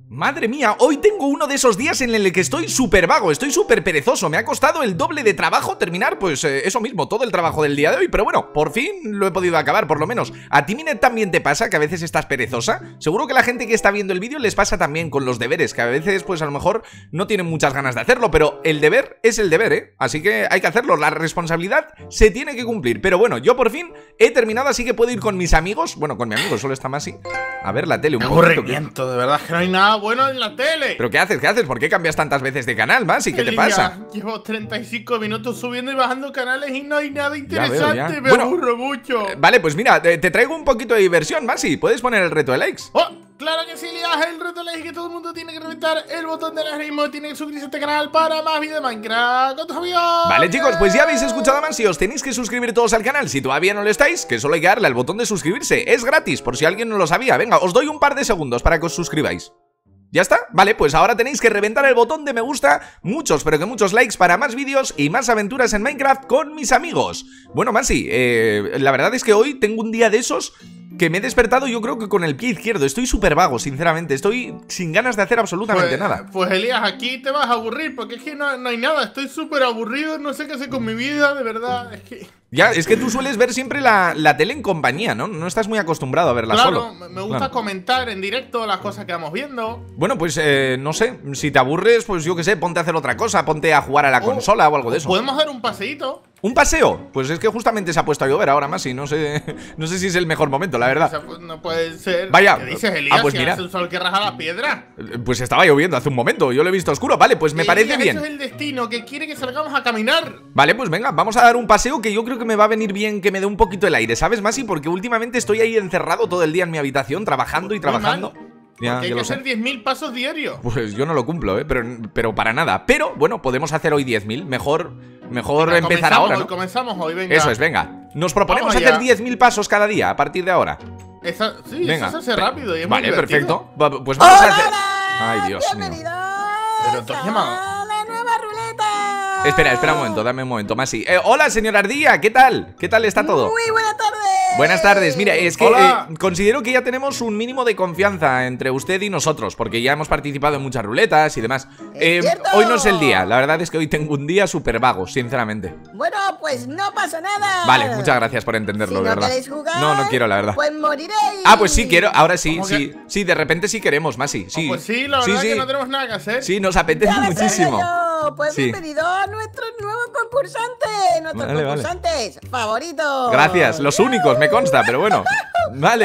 Madre mía, hoy tengo uno de esos días en el que estoy súper vago, estoy súper perezoso. Me ha costado el doble de trabajo terminar, pues eso mismo, todo el trabajo del día de hoy. Pero bueno, por fin lo he podido acabar, por lo menos. ¿A ti, Minet, también te pasa que a veces estás perezosa? Seguro que la gente que está viendo el vídeo les pasa también con los deberes, que a veces pues a lo mejor no tienen muchas ganas de hacerlo, pero el deber es el deber, ¿eh? Así que hay que hacerlo, la responsabilidad se tiene que cumplir. Pero bueno, yo por fin he terminado, así que puedo ir con mis amigos. Bueno, con mi amigo, solo está Masi. A ver la tele un poquito. Aburrimiento, de verdad que no hay nada bueno en la tele. ¿Pero qué haces? ¿Qué haces? ¿Por qué cambias tantas veces de canal, Masi? ¿Qué te pasa? Llevo 35 minutos subiendo y bajando canales y no hay nada Ya interesante. veo. Me aburro mucho. Vale, pues mira, te traigo un poquito de diversión, Masi. ¿Puedes poner el reto de likes? ¡Oh! Claro que sí, Lías, el reto le dije que todo el mundo tiene que reventar el botón del algoritmo, tiene que suscribirse a este canal para más vídeos de Minecraft con tus amigos. Vale, chicos, pues ya habéis escuchado a Masi, os tenéis que suscribir todos al canal. Si todavía no lo estáis, que solo hay que darle al botón de suscribirse. Es gratis, por si alguien no lo sabía. Venga, os doy un par de segundos para que os suscribáis. ¿Ya está? Vale, pues ahora tenéis que reventar el botón de me gusta, muchos, pero que muchos likes para más vídeos y más aventuras en Minecraft con mis amigos. Bueno, Masi, la verdad es que hoy tengo un día de esos que me he despertado yo creo que con el pie izquierdo. Estoy súper vago, sinceramente, estoy sin ganas de hacer absolutamente nada. Pues Elías, aquí te vas a aburrir porque es que no hay nada, estoy súper aburrido, no sé qué hacer con mi vida, de verdad, es que... Ya, es que tú sueles ver siempre la tele en compañía, ¿no? No estás muy acostumbrado a verla solo. Claro, me gusta comentar en directo las cosas que vamos viendo. Bueno, pues no sé, si te aburres, pues yo qué sé, ponte a hacer otra cosa, ponte a jugar a la consola o algo de eso. ¿Podemos dar un paseíto? ¿Un paseo? Pues es que justamente se ha puesto a llover ahora más y no sé si es el mejor momento, la verdad. O sea, pues no puede ser. Vaya. ¿Qué dices, Elías? Pues si mira, hace un sol que raja la piedra. pues estaba lloviendo hace un momento, yo lo he visto oscuro. Vale, pues me parece bien. Eso es el destino, que quiere que salgamos a caminar. Vale, pues venga, vamos a dar un paseo que yo creo que me va a venir bien que me dé un poquito el aire, ¿sabes, Masi? Porque últimamente estoy ahí encerrado todo el día en mi habitación, trabajando y trabajando. Ya, hay que hacer 10.000 pasos diarios. Pues yo no lo cumplo, pero para nada. Pero bueno, podemos hacer hoy 10.000. Mejor venga, empezar ahora, ¿no? Comenzamos hoy, venga. Eso es, venga. Nos proponemos hacer 10.000 pasos cada día a partir de ahora. Sí, venga. Eso se hace rápido y es vale, muy perfecto. Pues vamos a hacer... Ay, Dios mío. Pero te has llamado. La nueva ruleta. Espera un momento, dame un momento, Masi. Hola, señor Ardilla, ¿qué tal? ¿Qué tal está todo? Muy buena tarde. Buenas tardes, mira, es que considero que ya tenemos un mínimo de confianza entre usted y nosotros, porque ya hemos participado en muchas ruletas y demás. Hoy no es el día, la verdad es que hoy tengo un día súper vago, sinceramente. Bueno, pues no pasa nada. Vale, muchas gracias por entenderlo, si de verdad. No queréis jugar, no quiero, la verdad. Pues moriréis. Ah, pues sí quiero, ahora sí, sí, de repente sí queremos, Masi, sí. Pues sí, la verdad que no tenemos nada que hacer. Sí, nos apetece muchísimo. Pues bienvenido a nuestro nuevo concursante, nuestros concursantes favoritos. Gracias, los únicos, me consta, pero bueno. Vale.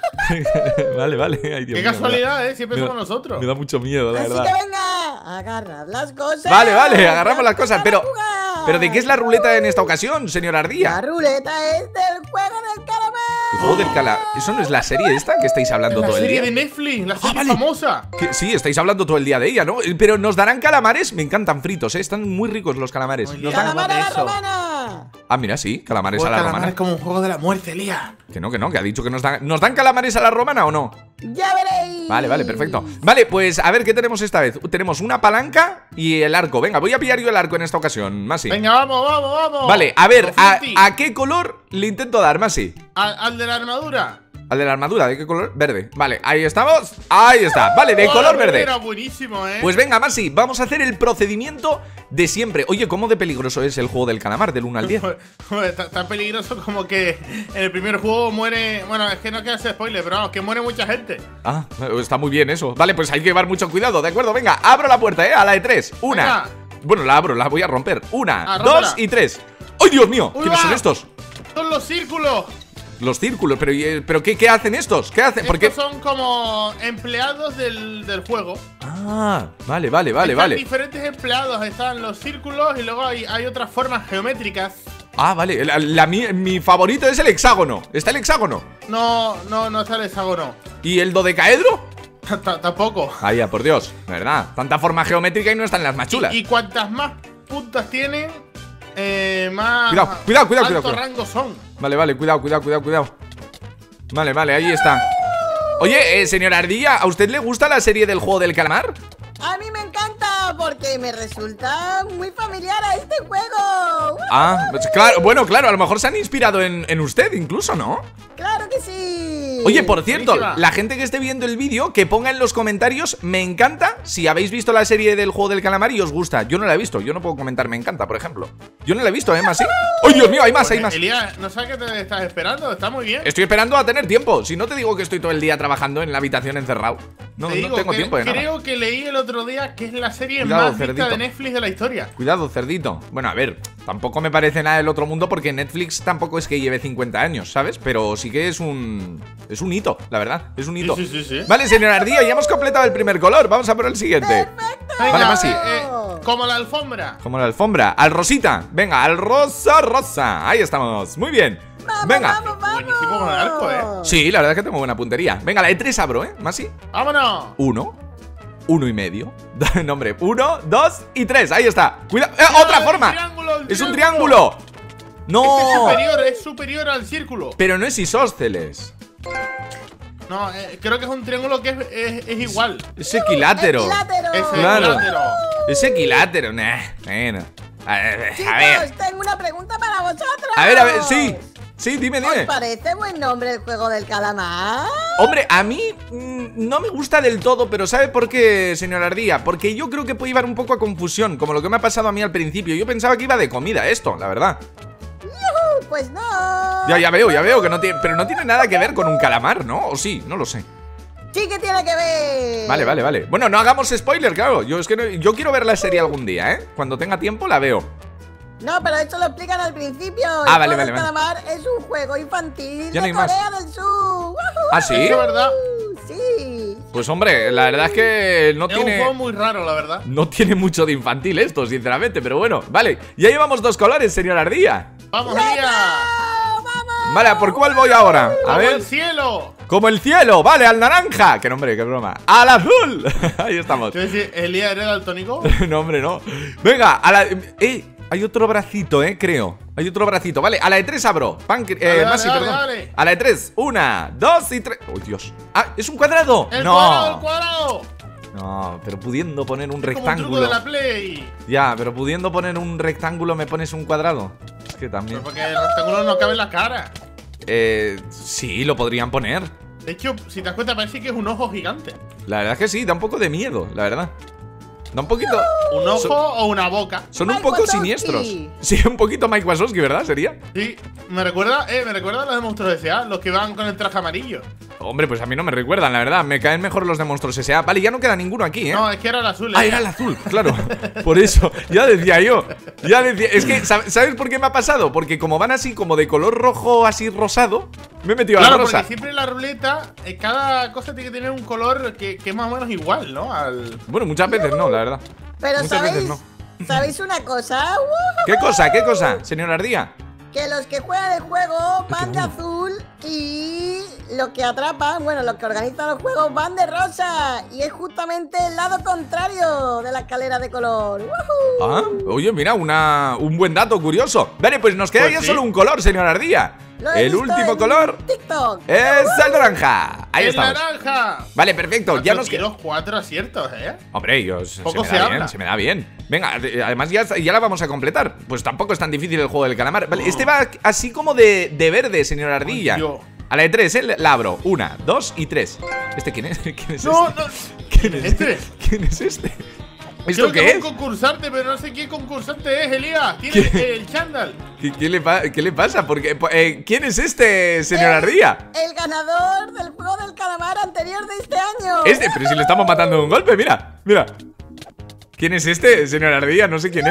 Vale. Ay, Dios Qué mío, casualidad, siempre somos nosotros. Me da mucho miedo, la verdad. Así que venga, agarrad las cosas. Vale, agarramos las cosas, pero ¿de qué es la ruleta en esta ocasión, señor Ardilla? La ruleta es del juego del calamar. ¿El juego del calamar? ¿Eso no es la serie esta que estáis hablando todo el día? La serie de Netflix, la serie famosa. Sí, estáis hablando todo el día de ella, ¿no? Pero ¿nos darán calamares? Me encantan fritos, ¿eh? Están muy ricos los calamares. ¡Calamar a la romana! Ah, mira, sí, calamares a la romana. Es como un juego de la muerte, Elías. Que no, que ha dicho que nos dan calamares a la romana o no. ¡Ya veréis! Vale, perfecto. Vale, pues a ver, ¿qué tenemos esta vez? Tenemos una palanca y el arco. Venga, voy a pillar yo el arco en esta ocasión, Masi. Venga, vamos. Vale, a ver, ¿a qué color le intento dar, Masi? Al de la armadura. ¿Al de la armadura? ¿De qué color? Verde. Vale, ahí estamos. Ahí está. Vale, de color verde. Era buenísimo, Pues venga, Masi, vamos a hacer el procedimiento de siempre. Oye, ¿cómo de peligroso es el juego del calamar del 1 al 10? Tan peligroso como que en el primer juego muere... Bueno, es que no quiero hacer spoiler, pero vamos, que muere mucha gente. Ah, está muy bien eso. Vale, pues hay que llevar mucho cuidado, ¿de acuerdo? Venga, abro la puerta, a la de 3. Una. Venga. Bueno, la abro, la voy a romper. 1, 2 rómpela. y 3. ¡Ay, Dios mío! ¿Quiénes son estos? Son los círculos. Los círculos, pero ¿qué hacen estos? ¿Qué hacen? Estos son como empleados del juego. Ah, vale. Están diferentes empleados, están los círculos y luego hay otras formas geométricas. Ah, vale, mi favorito es el hexágono. ¿Está el hexágono? No está el hexágono. ¿Y el dodecaedro? Tampoco. Ay, por Dios, ¿verdad? Tanta forma geométrica y no están las más chulas. Y cuantas más puntas tienen, más cuidado. rango son. Vale, cuidado. Vale, ahí está. Oye, señora Ardilla, ¿a usted le gusta la serie del juego del calamar? A mí me encanta porque me resulta muy familiar a este juego. Ah, pues claro, bueno, claro, a lo mejor se han inspirado en usted incluso, ¿no? Claro que sí. Oye, por cierto, Buenísima. la gente que esté viendo el vídeo, que ponga en los comentarios, me encanta, si habéis visto la serie del juego del calamar y os gusta. Yo no la he visto, yo no puedo comentar me encanta, por ejemplo. Yo no la he visto, Masi. ¡Ay, Dios mío, hay más, hay más! Elías, no sabes qué te estás esperando, está muy bien. Estoy esperando a tener tiempo. Si no te digo que estoy todo el día trabajando en la habitación encerrado. No, Te no digo tengo que tiempo de nada. creo que leí el otro día que es la serie Cuidado, más vista cerdito. de Netflix de la historia. Cuidado, cerdito. Bueno, a ver, tampoco me parece nada del otro mundo porque Netflix tampoco es que lleve 50 años, ¿sabes? Pero sí que es un hito, la verdad. Es un hito. Sí. Vale, señor Ardilla, ya hemos completado el primer color. Vamos a por el siguiente. Venga, Vale, Masi. Como la alfombra. Como la alfombra. Al rosita. Venga, al rosa. Ahí estamos. Muy bien. Venga. Buenísimo con el arco, Sí, la verdad es que tengo buena puntería. Venga, la de 3 abro, Masi. ¡Vámonos! 1, 1,5. No, hombre, 1, 2 y 3. Ahí está. Cuidado. ¡Otra el forma! triángulo, el ¡Es un triángulo. triángulo! ¡No! Es superior al círculo. Pero no es isósceles. No, creo que es un triángulo que es igual. Es equilátero. Es Claro. equilátero. Es equilátero. Bueno. A ver. Chicos, tengo una pregunta para vosotros. A ver. Sí. Sí, dime, ¿Os dime. parece buen nombre el juego del calamar? Hombre, a mí no me gusta del todo, pero ¿sabe por qué, señor Ardilla? Porque yo creo que puede llevar un poco a confusión, como lo que me ha pasado a mí al principio. Yo pensaba que iba de comida esto, la verdad. Pues no. Ya veo que no tiene. Pero no tiene nada que ver con un calamar, ¿no? ¿O sí? No lo sé. Sí que tiene que ver. Vale. Bueno, no hagamos spoiler, claro. Yo es que yo quiero ver la serie algún día, ¿eh? Cuando tenga tiempo la veo. No, pero eso lo explican al principio. Ah, El vale. juego del calamar es un juego infantil Ya no de hay más. Corea del Sur. ¡Wahoo! ¿Ah, sí? ¿Es verdad? Sí. Pues hombre, la verdad es que no Es un juego tiene. muy raro, la verdad. No tiene mucho de infantil esto, sinceramente, pero bueno. Vale, ya llevamos 2 colores, señor Ardilla. ¡Vamos, Elías! ¡Vamos! Vale, ¿por cuál voy ahora? A ¡Como ver. el cielo! Como el cielo, vale, al naranja. Qué nombre, qué broma. Al azul. Ahí estamos. Quiero decir, ¿Elías era daltónico? No, hombre, no. Venga, a la. Hay otro bracito, creo. Hay otro bracito. Vale, a la de 3 abro. Dale, Masi, dale, perdón. dale. A la de 3. 1, 2 y 3. ¡Oh, Dios! ¡Ah, es un cuadrado! ¡El ¡No! cuadrado, el cuadrado! No, pero pudiendo poner un Es como un truco rectángulo. de la Play. Ya, pero pudiendo poner un rectángulo me pones un cuadrado. Es que también. Pero porque el rectángulo no cabe en la cara. Sí, lo podrían poner. De hecho, si te das cuenta, parece que es un ojo gigante. La verdad es que sí, da un poco de miedo, la verdad. Da un poquito. ¿Un ojo Son- o una boca? Son un Mike poco Wazowski. siniestros. Sí, un poquito Mike Wazowski, ¿verdad? Sería. Sí, me recuerda a los de Monstruos S.A., los que van con el traje amarillo. Hombre, pues a mí no me recuerdan, la verdad. Me caen mejor los de Monstruos S.A. Vale, ya no queda ninguno aquí, No, es que era el azul. Ah, era el azul, claro. Por eso, ya decía yo. Ya decía. Es que, ¿sabes por qué me ha pasado? Porque como van así, como de color rojo, así rosado, me he metido Claro, al rosa. porque siempre en la ruleta, cada cosa tiene que tener un color que es más o menos igual, ¿no? Bueno, muchas veces no, la verdad. Pero Muchas veces ¿sabéis? no. ¿Sabéis una cosa? ¿Qué cosa, señor Ardía? Que los que juegan el juego van de azul y los que atrapan, bueno, los que organizan los juegos van de rosa. Y es justamente el lado contrario de la escalera de color. ¡Woohoo! Ah, oye, mira, un buen dato curioso. Vale, pues nos queda Pues ya sí. solo un color, señor Ardía. Lo he El visto último en color TikTok. es el naranja. Ahí ¡El estamos. naranja! Vale, perfecto. Ya nos queda. los 4 aciertos, ¿eh? Hombre, Poco se se me da habla. bien, se me da bien. Venga, además ya la vamos a completar. Pues tampoco es tan difícil el juego del calamar. Vale, este va así como de verde, señor Ardilla. Ay, Dios. A la de 3, la abro. 1, 2 y 3. ¿Este quién es? ¿Quién es No, este? no. ¿Quién es ¿Este? ¿Quién es este? ¿Esto Creo que qué es es? un concursante, pero no sé qué concursante es, Elías. Tiene ¿Qué? el chándal. ¿Qué le pasa? Porque, ¿quién es este, señor Ardilla? El ganador del juego del calamar anterior de este año. Este, pero si le estamos matando de un golpe, mira, mira. ¿Quién es este, señor Ardilla? No sé quién es.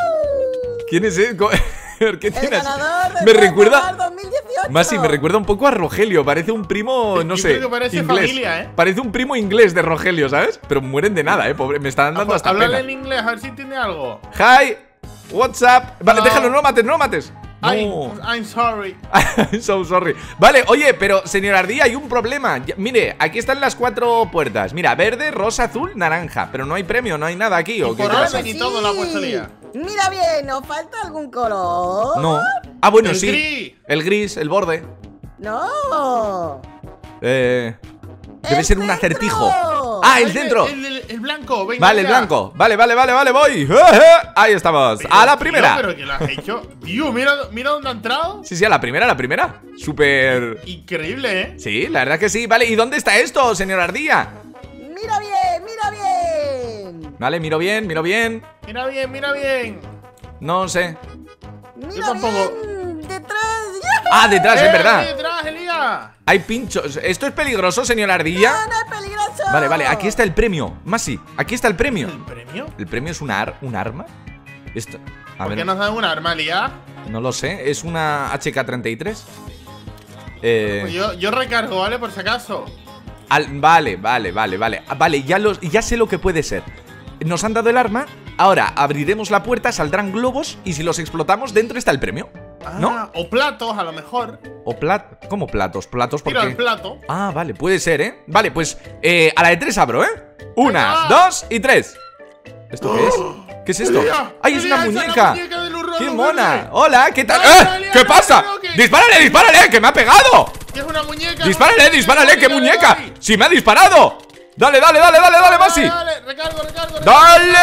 ¿Quién es este? ¿Qué El tienes? ganador del Me juego del recuerda. calamar 2018. Masi, me recuerda un poco a Rogelio. Parece un primo, no Yo sé. creo que parece inglés. familia, ¿eh? Parece un primo inglés de Rogelio, ¿sabes? Pero mueren de nada, pobre. Me están dando hasta Háblale pena. en inglés, a ver si tiene algo. Hi, what's up? Vale, Hello. déjalo, no lo mates, no lo mates. No. I'm sorry. I'm so sorry. Vale, oye, pero señor Ardilla, hay un problema. Mire, aquí están las 4 puertas. Mira, verde, rosa, azul, naranja. Pero no hay premio, no hay nada aquí. ¿O qué por pasa? orden. Y todo lo ha puesto Elías. Mira bien, ¿nos falta algún color? No. Ah, bueno, El sí. gris. El gris, el borde. No. Debe El ser un centro. acertijo. Ah, el centro. El blanco, venga. Vale, el blanco. Vale, voy. Ahí estamos. A la primera. Tío, pero que lo has hecho. Tío, mira dónde ha entrado. Sí, a la primera. Súper. Increíble, ¿eh? Sí, la verdad que sí. Vale, ¿y dónde está esto, señor Ardilla? Mira bien. Vale, miro bien. Mira bien. No sé. Mira tampoco. bien. Detrás. Ah, detrás, es verdad. Detrás, Elías. Hay pinchos. ¿Esto es peligroso, señor Ardilla? No es peligroso. Vale, aquí está el premio. Masi, aquí está el premio. ¿El premio? ¿El premio es un arma? Esto. A ¿Por ver, qué nos dan un arma, Elías? no lo sé. ¿Es una HK-33? Pues yo recargo, ¿vale? Por si acaso. Vale. Vale, ya sé lo que puede ser. Nos han dado el arma. Ahora abriremos la puerta, saldrán globos y si los explotamos, dentro está el premio. ¿No? O platos, a lo mejor. O ¿Cómo platos? Platos porque. Tira el plato. Ah, vale, puede ser, ¿eh? Vale, pues a la de 3 abro, ¿eh? 1, Venga. 2 y 3. ¿Esto qué es? ¿Qué es esto? Elías, ¡Ay, es una Elías, muñeca! muñeca del hurro ¡Qué verde. mona! ¡Hola! ¿Qué tal? Dale, Elías, ¿Qué dale, pasa? dale, que- ¡Dispárale! ¡Que me ha pegado! Que es una muñeca. ¡Dispárale! ¡Qué muñeca! Dale, ¡Sí me ha disparado! ¡Dale, Masi! Dale, recargo. ¡Dale!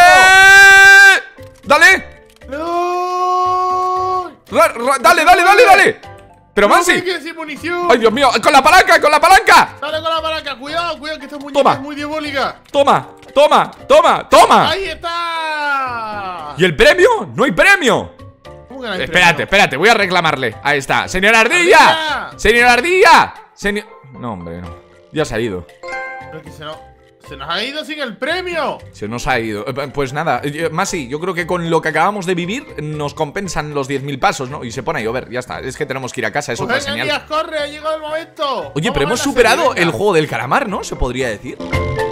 No. ¡Dale! ¡Pero No Masi! me quedes sin munición. ¡Ay, Dios mío! ¡Con la palanca! Dale con la palanca. Cuidado, que esta muñeca Toma. es muy diabólica. ¡Toma! Ahí está. ¿Y el premio? ¡No hay premio! ¿Cómo que no hay Espérate, premio? voy a reclamarle. Ahí está. ¡Señor Ardilla! No, hombre, no. Ya se ha ido. Pero que se nos ha ido sin el premio. Se nos ha ido. Pues nada, Masi, yo creo que con lo que acabamos de vivir nos compensan los 10.000 pasos, ¿no? Y se pone a llover, ya está. Es que tenemos que ir a casa, es Pues otra venga, señal. Elías, corre, ha llegado el momento. Oye, Vamos pero a hemos la superado serie, el venga. juego del calamar, ¿no? Se podría decir.